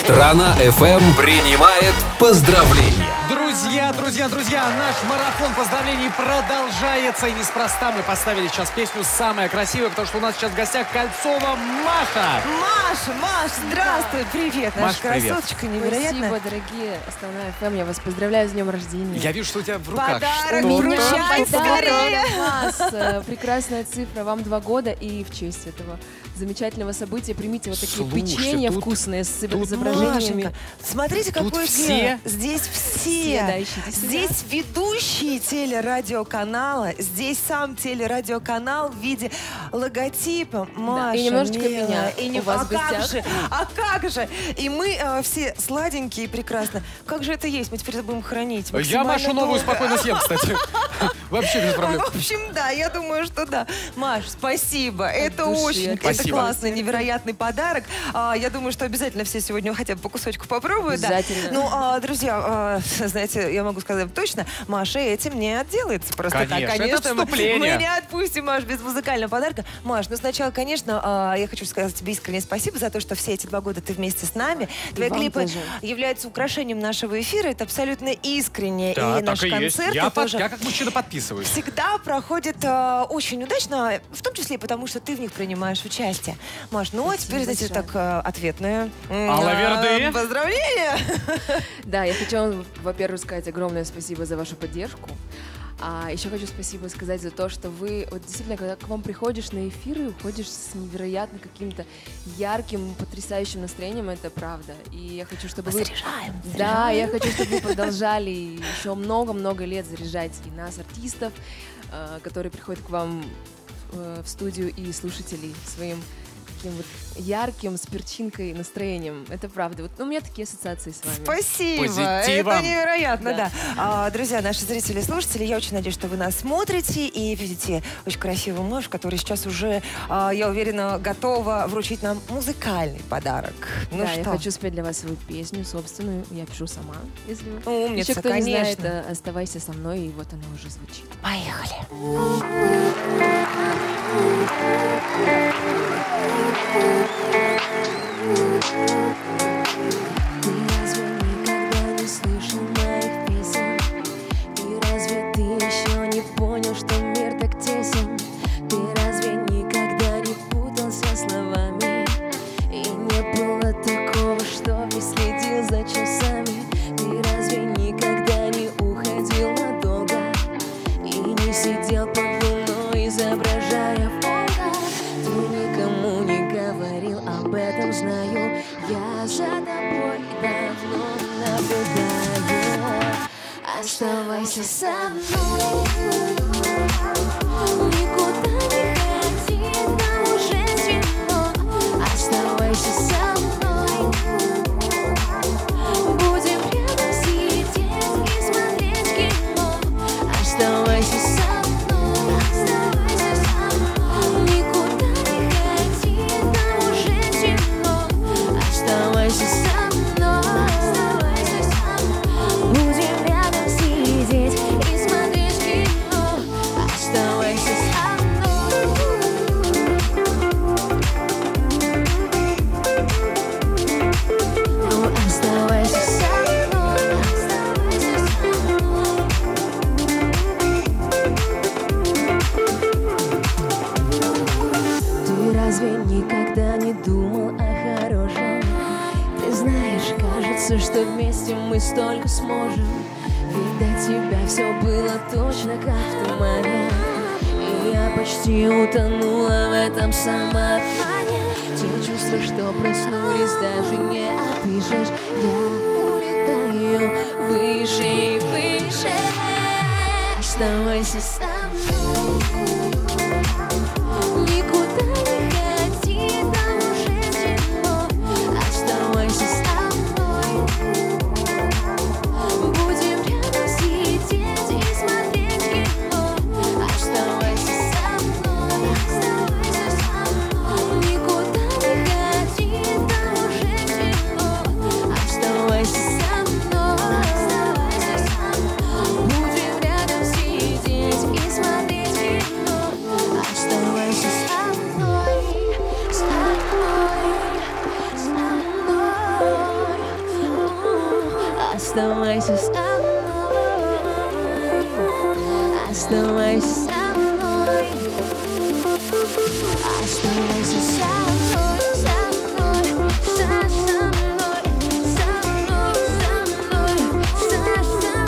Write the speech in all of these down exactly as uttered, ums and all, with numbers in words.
Страна эф эм принимает поздравления. Друзья, друзья, друзья, наш марафон поздравлений продолжается. И неспроста мы поставили сейчас песню «Самая красивая», потому что у нас сейчас в гостях Кольцова Маша. Маша, Маш, здравствуй, привет, наша Маш, привет. красоточка невероятная. Спасибо, дорогие Страна эф эм, я вас поздравляю с днем рождения. Я вижу, что у тебя в руках Подарок что-то. вручай скорее. Вас, э, прекрасная цифра, вам два года, и в честь этого замечательного события примите вот такие Слушай, печенья тут- вкусные с тут- изображениями. Машенька, смотрите, Тут какое все. дело. Здесь Все, все. да, ищите себя. Здесь ведущие телерадиоканала. Здесь сам телерадиоканал в виде логотипа. Маша, и немножечко милая, меня И не... у вас а в как гостях. же? А как же? И мы э, все сладенькие и прекрасно. Как же это есть? Мы теперь это будем хранить. Я максимально Машу новую долго. спокойно съем, кстати. Вообще без проблем. В общем, да, я думаю, что да. Маш, спасибо. Это души, очень, это Спасибо. классный, невероятный подарок. А, я думаю, что обязательно все сегодня хотя бы по кусочку попробуют. Да. Обязательно. Ну, а, друзья, а, знаете, я могу сказать точно, Маша этим не отделается просто Конечно, так. это Конечно, мы, отступление. мы не отпустим Маш без музыкального подарка. Маш, ну сначала, конечно, а, я хочу сказать тебе искренне спасибо за то, что все эти два года ты вместе с нами. Твои вам клипы тоже. являются украшением нашего эфира. Это абсолютно искренне. Да, и так наши и есть. концерты Я, под- тоже я как мужчина подписываюсь. всегда проходит э, очень удачно, в том числе и потому, что ты в них принимаешь участие. Маш, ну а теперь, знаете, большое. так э, ответное. Алла Верды. Поздравления! Да, я хочу вам, во-первых, сказать огромное спасибо за вашу поддержку. А еще хочу спасибо сказать за то, что вы, вот действительно, когда к вам приходишь на эфиры, уходишь с невероятно каким-то ярким, потрясающим настроением, это правда. И я хочу, чтобы вы... Заряжаем, Да, я хочу, чтобы вы продолжали еще много-много лет заряжать и нас, артистов, э, которые приходят к вам э, в студию, и слушателей своим таким вот ярким, с перчинкой настроением. Это правда. Вот, ну, у меня такие ассоциации с вами. Спасибо! Позитивом. Это невероятно, да. Да. А, друзья, наши зрители и слушатели, я очень надеюсь, что вы нас смотрите и видите очень красивую Машу, которая сейчас уже, а, я уверена, готова вручить нам музыкальный подарок. Ну Да, что? я хочу спеть для вас свою песню собственную. Я пишу сама, если вы... Умница, Еще кто не конечно. знает, э, оставайся со мной, и вот она уже звучит. Поехали! Ты разве никогда не слышал моих песен? И разве ты еще не понял, что мир так тесен? Ты разве никогда не путался словами? И не было такого, что не следил за часами? Ты разве никогда не уходил надолго? И не сидел под луной, изображая Бога? Ты никому не говорил, об этом знаю. Я за тобой давно наблюдаю. Оставайся со мной, никуда не ходи, там уже темно. Оставайся со мной, будем рядом сидеть и смотреть кино. Оставайся со мной, оставайся со мной, никуда не ходи, там уже темно. Оставайся со мной, оставайся со мной, будем рядом сидеть и смотреть кино. Оставайся со мной. Ну, оставайся со мной, оставайся со мной. Ты разве никогда не думал о хорошем? Ты знаешь, кажется, что вместе мы столько сможем. Ведь до тебя все было точно как в тумане. И я почти утонула в этом самообмане. Те чувства, что проснулись, даже не опишешь. Я улетаю выше и выше. Оставайся со мной, никуда не ходи, там уже темно. Оставайся со мной, будем рядом сидеть и смотреть кино. Оставайся со мной, оставайся со мной, никуда не ходи, там уже темно. Оставайся со мной, оставайся со мной, будем рядом сидеть и смотреть. Оставайся со мной, оставайся со мной, оставайся со мной, со мной, со мной, со мной, со мной,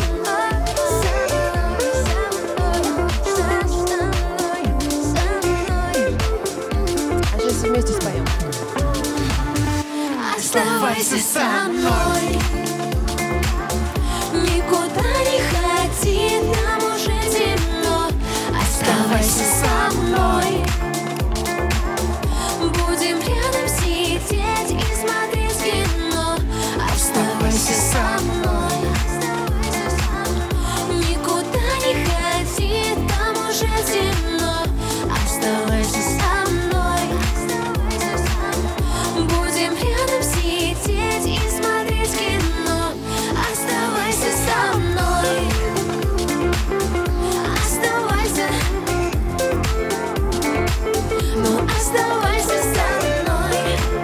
со мной, со мной. А сейчас вместе споем. Оставайся со мной, никуда не ходи, нам уже темно. Оставайся со мной, будем рядом сидеть и смотреть кино. Оставайся со мной, никуда не ходи, там уже темно. Оставайся со мной, будем рядом сидеть и смотреть кино. Оставайся со мной, оставайся, ну оставайся со мной,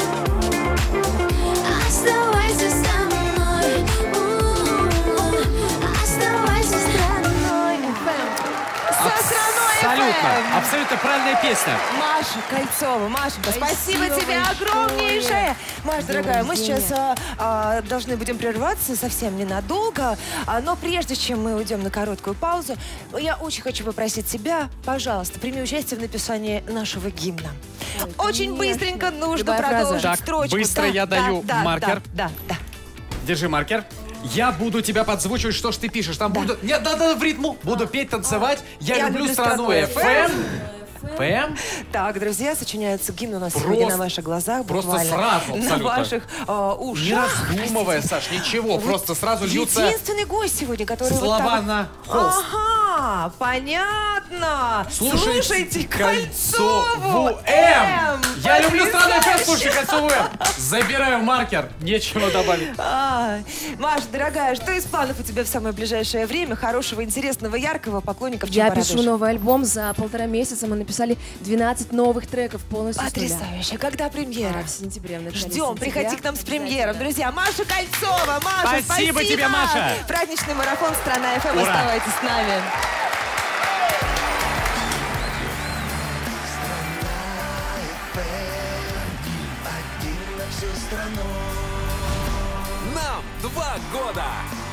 оставайся со мной, У-у-у. Оставайся страной эф эм. Со страной Абсолютно, эф эм. абсолютно правильная песня. Маша Кольцова. Машенька, спасибо, Спасибо тебе большое. огромнейшее. Маша, дорогая, мы День сейчас а, а, должны будем прерваться совсем ненадолго. А, но прежде чем мы уйдем на короткую паузу, я очень хочу попросить тебя, пожалуйста, прими участие в написании нашего гимна. Ой, Очень конечно. быстренько нужно Любая фраза. продолжить Так, строчку. быстро Да, я да, даю да, маркер. Да, да, да. Держи маркер. Я буду тебя подзвучивать, что ж ты пишешь. Там Да. буду... Нет, да, да, в ритму. Буду петь, танцевать. Я, Я люблю люблю страну страну эф эм. эф эм. Так, друзья, сочиняется гимн у нас Просто- сегодня на ваших глазах. просто Буквально сразу, на абсолютно. ваших а, ушах. Не раздумывая, Саш, ничего. Вы Просто сразу льются единственный гость сегодня, который вот слова так вот- на холст. Ага, понятно. Слушайте, Слушайте Кольцову Кольцову М. Я люблю страну эф эм, Потрясающе. слушай, Кольцову М. Забираю маркер. Нечего добавить. А, Маша, дорогая, что из планов у тебя в самое ближайшее время? Хорошего, интересного, яркого, поклонников чем Я порадуешь? пишу новый альбом. За полтора месяца мы написали двенадцать новых треков полностью с нуля. Потрясающе. Когда премьера? А, в сентябре, в начале Ждем, сентября. приходи к нам с премьером, Обязательно. друзья. Маша Кольцова, Маша, Спасибо тебе, Маша. Праздничный марафон «Страна эф эм». Ура. Оставайтесь с нами. Нам два года.